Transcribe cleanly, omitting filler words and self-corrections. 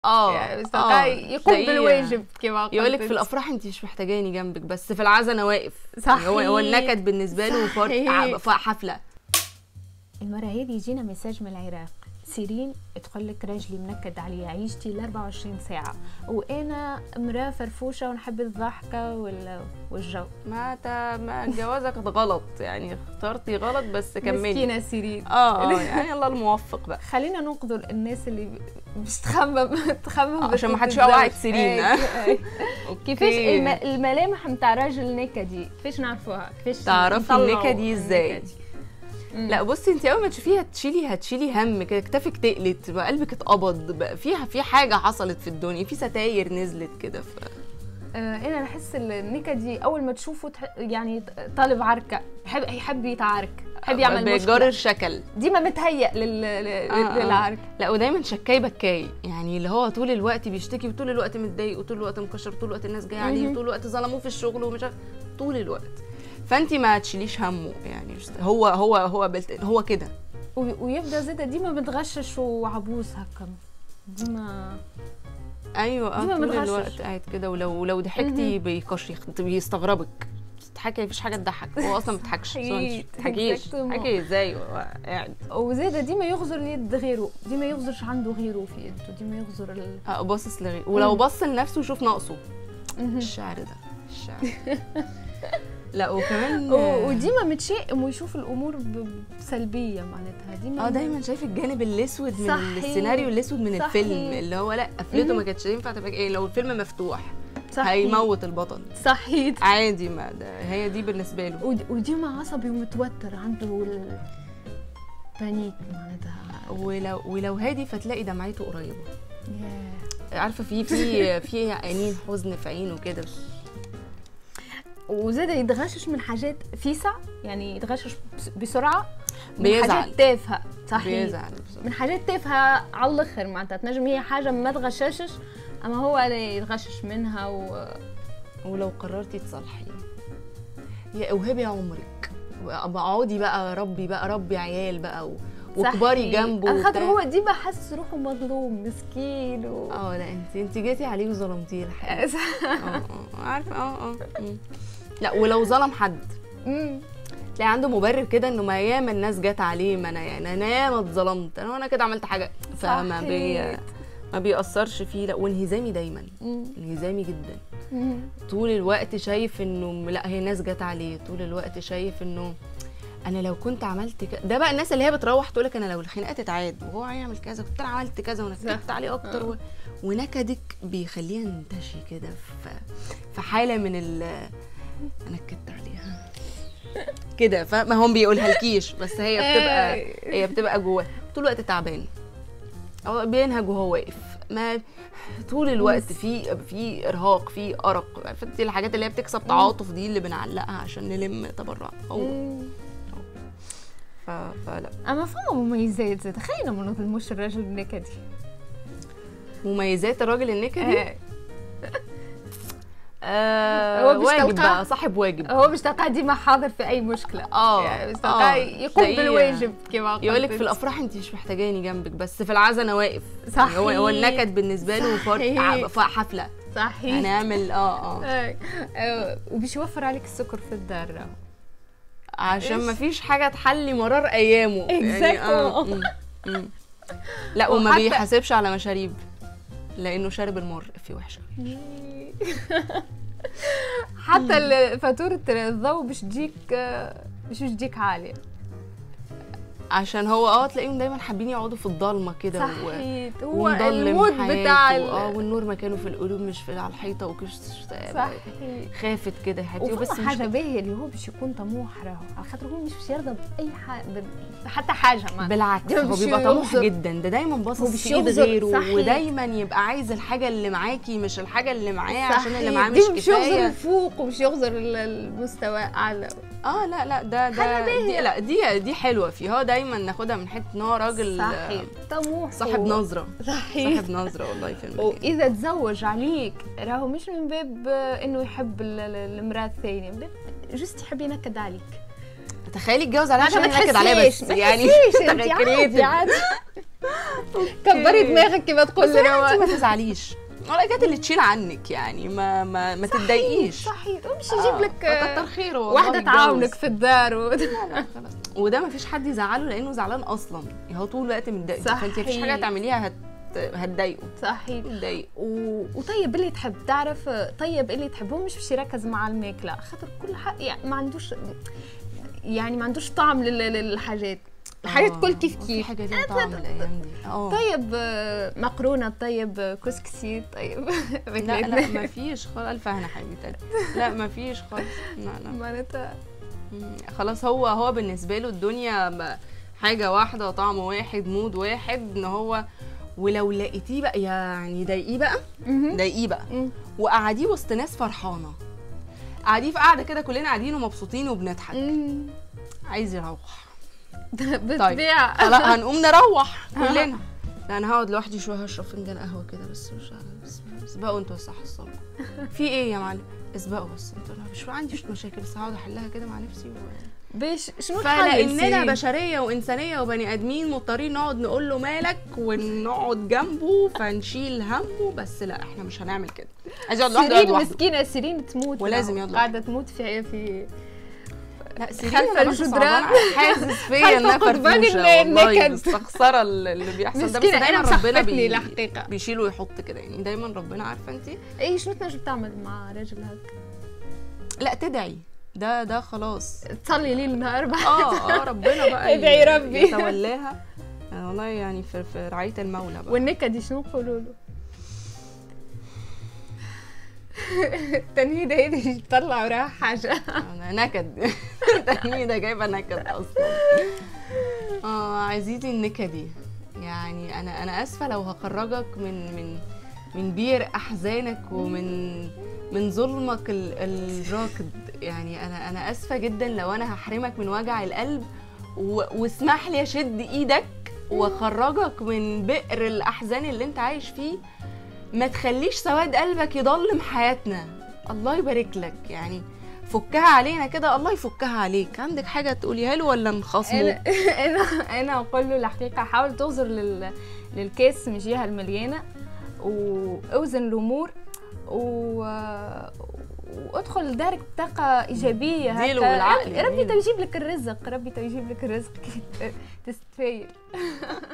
يعني يقوم بالواجب كما قلت. يقول لك في الافراح انت مش محتاجاني جنبك، بس في العزا انا واقف. صحيح. هو النكد بالنسبه له حفله. المره هذه يجينا ميساج من العراق. سيرين تقول لك راجلي منكد عليا عيشتي ل 24 ساعه وانا امراه فرفوشه ونحب الضحكه والجو. ما جوازك غلط، يعني اخترتي غلط، بس كملي. مسكينه سيرين. يعني الله الموفق بقى. خلينا ننقذ الناس اللي مش تخمم عشان ما حدش يوعد سيرين. كيفاش الملامح نتاع راجل نكدي كيفاش نعرفوها؟ كيفاش تعرفي النكدي ازاي؟ لا بصي، انت اول ما تشوفيها هتشيلي هم كده، كتافك تقلت بقى، قلبك اتقبض بقى، في حاجه حصلت في الدنيا، في ستاير نزلت كده. انا بحس النكدي اول ما تشوفه يعني طالب عركه، يحب يتعارك، يحب يعمل مشكله، بيجرر شكل، ديما متهيأ للعرك. لا ودايما شكاي بكاي، يعني اللي هو طول الوقت بيشتكي وطول الوقت متضايق وطول الوقت مكشر وطول الوقت الناس جايه عليه وطول الوقت ظلموه في الشغل ومش عارف طول الوقت. فانت ما تشيليش همه، يعني هو كده. ويبدا زيد ديما متغشش وعبوس هكا ديما. ايوه ديما طول الوقت قاعد كده، ولو ضحكتي بيستغربك. تضحكي مفيش حاجه تضحك، هو اصلا ما بيضحكش. تضحكي ازاي قاعد؟ وزيد ديما يغزر يد غيره، ديما يغزرش عنده غيره في يده، ديما يغزر باصص لغيره، ولو بص لنفسه وشوف ناقصه. الشعر ده لا وكمان وديما متشائم ويشوف الامور بسلبيه معناتها ديما. دايما شايف الجانب الاسود من السيناريو، الاسود من الفيلم، اللي هو لا قفلته ما كانتش ينفع تبقى ايه لو الفيلم مفتوح. هيموت البطل. صحيح عادي، ما هي دي بالنسبه له. وديما عصبي ومتوتر، عنده بانيك معناتها. ولو هادي فتلاقي دمعته قريبه. عارفه في عينين حزن في عينه كده. وزاد يتغشش من حاجات فيسع، يعني يتغشش بسرعه، بيزعل، حاجات تافهه. صحيح بيزعل من حاجات تافهه على الاخر معناتها، تنجم هي حاجه ما تغششش اما هو يتغشش منها. ولو قررتي تصالحي اوهبي عمرك، اقعدي بقى ربي عيال بقى وكباري جنبه، خاطر هو ديما حاسس روحه مظلوم مسكين لا انت جيتي عليه وظلمتيه الحقيقه. عارفه. لا ولو ظلم حد تلاقي عنده مبرر كده، انه ما ياما الناس جت عليه، ما انا يعني انا ياما اتظلمت، انا كده عملت حاجه، فما ما بيأثرش فيه. لا وانهزامي دايما، انهزامي جدا. طول الوقت شايف انه لا هي ناس جت عليه، طول الوقت شايف انه انا لو كنت عملت كده. ده بقى الناس اللي هي بتروح تقول لك انا لو الخناقه تتعاد وهو هيعمل كذا كنت انا عملت كذا ونكدت عليه اكتر. ونكدك بيخليها ينتشي كده في حاله من انا نكدت عليها كده، فما هم بيقولها لكيش، بس هي بتبقى جواه طول الوقت تعبان، او بينهج وهو واقف، ما طول الوقت في ارهاق، في ارق. فدي الحاجات اللي هي بتكسب تعاطف، دي اللي بنعلقها عشان نلم تبرع. فلا. اما فما مميزات زاد، خلينا ما نظلموش الراجل النكدي. مميزات الراجل النكدي هو واجب بقى، صاحب واجب. هو مش تلقاه ديما حاضر في اي مشكله. يعني مش تلقاه يقوم بالواجب كما قلت. يقول لك في الافراح انت مش محتاجاني جنبك، بس في العزا انا واقف. صحيح. هو النكد بالنسبه له حفله. صحيح. هنعمل وبيش يوفر عليك السكر في الدار عشان ما فيش حاجه تحلي مرار ايامه. يعني لا وما بيحاسبش على مشاريب، لانه شارب المر في وحشه. حتى فاتوره الضوء باش تجيك عاليه، عشان هو تلاقيهم دايما حابين يقعدوا في الضلمه كده. صحيح. هو المود بتاع والنور مكانه في القلوب مش على الحيطه وكش. صحيح. خافت كده حياتي. بس حاجه باهيه اللي هو باش يكون طموح، راهو على خاطر هو مش يرضى باي حاجه، حتى حاجه ما بالعكس هو بيبقى طموح جدا، ده دايما باصص في ايد غيره، ودايما يبقى عايز الحاجه اللي معاكي مش الحاجه اللي معاه، عشان اللي معاه مش كفايه. مش يغزر الفوق ومش يغزر المستوى اعلى. لا دي حلوه فيه. هو دايما ناخدها من حته ان هو راجل صحيح طموح، صاحب نظره. صحيح صاحب نظره والله في المكان. واذا تزوج عليك راهو مش من باب انه يحب المراه الثانيه، من باب جست يحب ينكد عليك. تخيلي يتجوز عليها عشان ينكد عليها بس، يعني عادي كبري دماغك كما تقول انت روان. ما تزعليش، ولا جات اللي تشيل عنك يعني، ما تتضايقيش. صحيح ومش يجيب لك كتر خيره والله، واحده تعاونك في الدار لا خلاص. وده ما فيش حد يزعله لانه زعلان اصلا، هو طول الوقت متضايق، فانت مفيش حاجه تعمليها هتضايقه. صحيح. هتضايق. وطيب اللي تحب تعرف، طيب اللي تحبه مش باش يركز مع الماكله، خاطر كل حق يعني ما عندوش طعم للحاجات، الحاجات كل كيف في كيف. حاجه ليها طعم الايام دي. طيب مقرونه، طيب كسكسي، طيب لا ما فيش خالص. الف هنا حبيبتي. لا ما فيش خالص. لا معناتها خلاص، هو بالنسبه له الدنيا حاجه واحده، طعم واحد، مود واحد، ان هو ولو لقيتيه بقى يعني ضايقيه بقى وقعديه وسط ناس فرحانه، قاعدين في قاعده كده كلنا قاعدين ومبسوطين وبنضحك، عايز يروح. بالطبيعه. طيب لا هنقوم نروح كلنا. لا انا هقعد لوحدي شويه، هشرب فنجان قهوه كده بس، مش اسبقوا انتوا بس حصلوا. في ايه يا معلم؟ اسبقوا بس انتوا. انا مش عندي مشاكل بس هقعد احلها كده مع نفسي باش شنو فلاننا بشريه وانسانيه وبني ادمين مضطرين نقعد نقول له مالك ونقعد جنبه فنشيل همه، بس لا احنا مش هنعمل كده. عايز يقعد لوحده. سيرين مسكينه، سيرين تموت ولازم يقعد قاعده تموت في لا سيرين خلف الجدران، حاسس فيا انها فرفوشه والله، مستخسره اللي بيحصل ده، بس دايما ربنا الحقيقه بيشيل ويحط كده يعني، دايما ربنا عارفه انت ايه شنو تنجم تعمل مع راجل هكا؟ لا تدعي، ده خلاص تصلي ليل نهار بقى. ربنا بقى ادعي ربي يتولاها والله يعني في رعايه المولى بقى. والنكد دي شنو نقولوا له؟ التنهيده هيدي تطلع وراها حاجه. نكد. التنهيده جايبه نكد اصلا. عزيزي النكدي، يعني انا اسفه لو هخرجك من بير احزانك من ظلمك الراكد، يعني انا اسفه جدا لو انا هحرمك من وجع القلب، واسمح لي اشد ايدك واخرجك من بئر الاحزان اللي انت عايش فيه. ما تخليش سواد قلبك يضلم حياتنا، الله يبارك لك، يعني فكها علينا كده، الله يفكها عليك. عندك حاجه تقوليها له ولا نخصمه؟ انا اقول له الحقيقه حاول تغزر للكاس من الجهه المليانه، واوزن الامور وادخل دارك بطاقه ايجابيه هكا. بالعقل. ربي يجيب لك الرزق، ربي يجيب لك الرزق كي تستفايل.